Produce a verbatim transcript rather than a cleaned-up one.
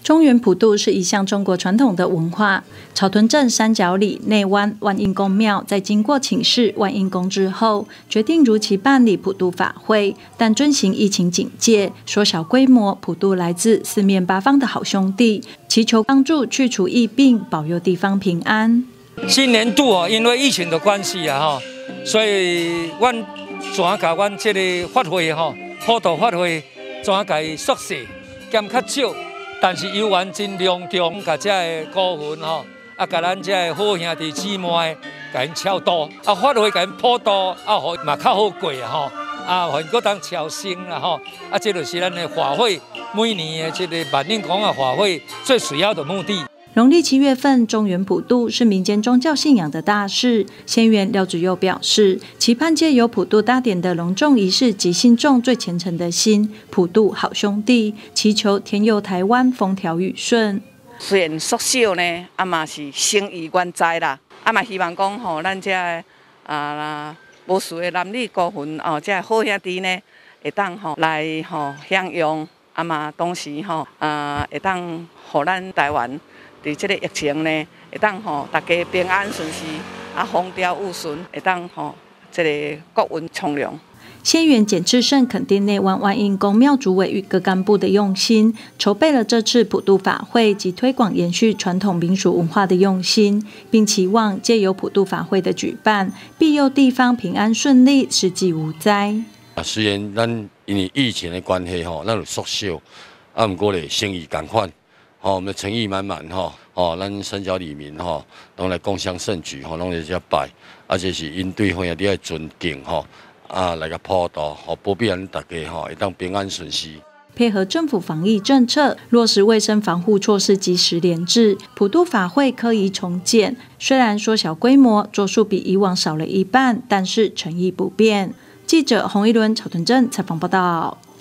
中元普渡是一项中国传统的文化。草屯镇山脚里内湾万应公庙在经过请示万应公之后，决定如期办理普渡法会，但遵行疫情警戒，缩小规模，普渡来自四面八方的好兄弟，祈求帮助去除疫病，保佑地方平安。 新年度哦，因为疫情的关系啊，哈，所以阮怎甲阮这个法会哈，普渡法会怎甲伊缩细，减较少。 但是游园真隆重，甲这个孤魂吼，啊，甲咱这个好兄弟姊妹，甲因超度，啊，法会甲因普渡，啊，互嘛较好过啊吼，啊，互因搁当超生啦吼，啊，这就是咱的法会每年的这个万应公的法会最主要的目的。 农历七月份，中元普渡是民间宗教信仰的大事。仙员廖子佑表示，期盼借由普渡大典的隆重仪式及信众最虔诚的心，普渡好兄弟，祈求天佑台湾，风调雨顺。 虽然缩小呢，啊嘛是心意愿在啦，啊嘛希望讲吼，咱这啊无事的男女孤魂哦，这好兄弟呢，会当吼来吼享用，啊嘛同时吼啊会当互咱台湾。 伫这个疫情呢，会当吼大家平安顺遂，啊风调雨顺，会当吼这个国运昌隆。 仙员简志胜肯定内湾万应公庙主委与各干部的用心，筹备了这次普渡法会及推广延续传统民俗文化的用心，并期望借由普渡法会的举办，庇佑地方平安顺利，世纪无灾。 啊，虽然咱因为疫情的关系吼，咱有缩小，啊，不过咧生意赶快。 哦，我们诚意满满哈，哦，咱山脚里民哈，拢来共襄盛举哈，拢来遮拜，而且是因对方兄弟的尊敬哈，啊，来个普渡，吼，保庇咱大家吼，会当平安顺遂。 配合政府防疫政策，落实卫生防护措施及时联制，普渡法会科仪重建，虽然缩小规模，桌数比以往少了一半，但是诚意不变。记者洪一伦草屯镇采访报道。